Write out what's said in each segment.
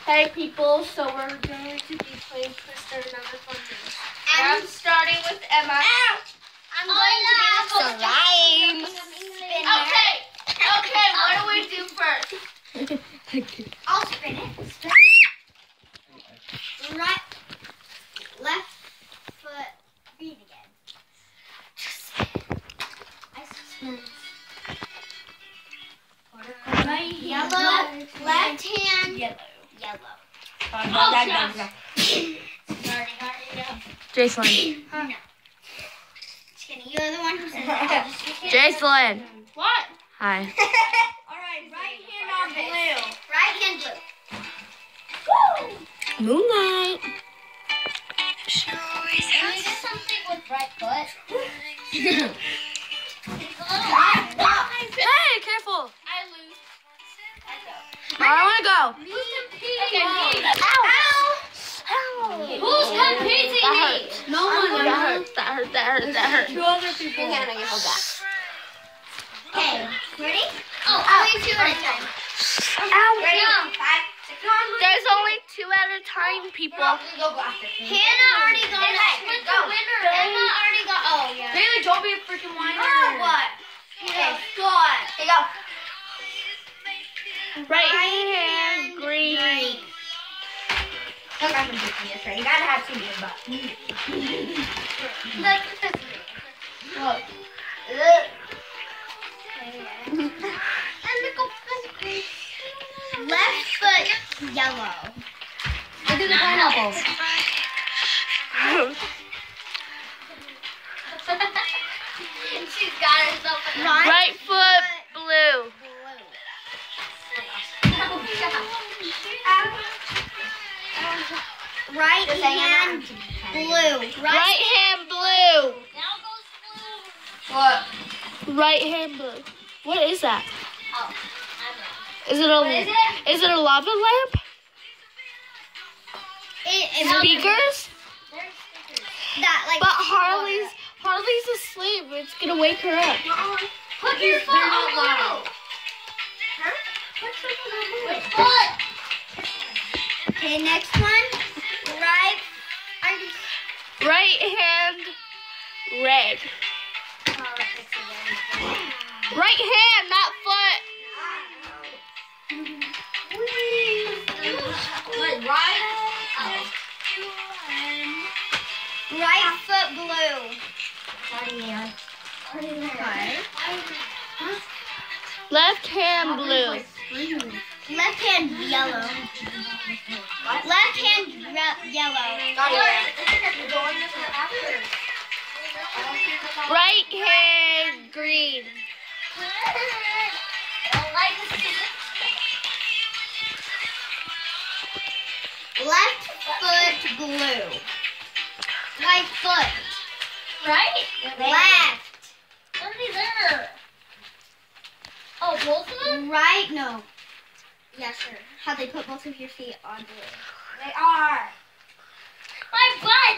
Hey people, so we're going to be playing Twister another fun game. I'm starting with Emma. I'm going to do slime. Okay, what do we do first? I'll spin it. Right, left foot, read again. I spin. Right, yellow, left hand, yellow. Jason. No. Just kidding. You're the one who said that. Jason. What? Hi. Alright, right hand on blue. Right hand blue. Woo! Moonlight. Can you do something with right foot? Hey, careful. I lose. I want to go. Who's competing? Ow. Who's competing? No one. That hurt. Two other people. Okay, ready? Only two at a time. Ready? Ow. There's only two at a time, people. Hannah already got it. Who's the winner? Emma already got. Oh yeah. Bailey, don't be a freaking whiner. What? Okay, good. Here you go. Right hand, green. You gotta have two good butt. Left foot yellow. I do the pineapples. She's got herself a Right foot, blue. Right hand blue. Right hand, blue. Now goes blue. What? Right hand, blue. What is that? Oh, Is it a lava lamp? Speakers? That like. But Harley's asleep. It's gonna wake her up. Put your foot on the blue. Huh? Put your foot on the blue. Foot. Okay, next one. Right hand, red. Right hand, not foot. Right foot blue. Left hand, blue. Left hand yellow. Left hand yellow. Right hand, green. Left foot blue. Right foot. Right? Left. Somebody's there. Oh, both of them? Right, no. Yes, sir. How they put both of your feet on blue. They are. My butt!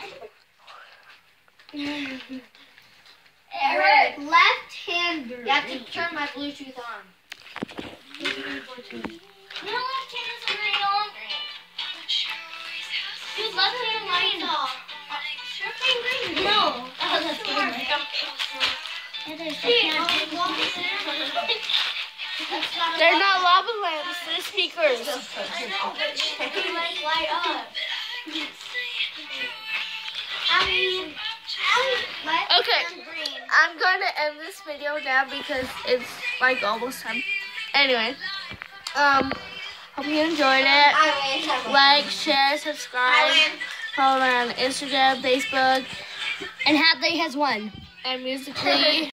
Left hand green. You have to turn my Bluetooth on. No, left hand is already on green. Dude, left hand green. Left hand green. No. Oh, that's green. They're not lava lamps, they're speakers. Light up. Okay, I'm going to end this video now because it's like almost time. Anyway, hope you enjoyed it. Like, share, subscribe, follow me on Instagram, Facebook, And Hadley has won. and Musically.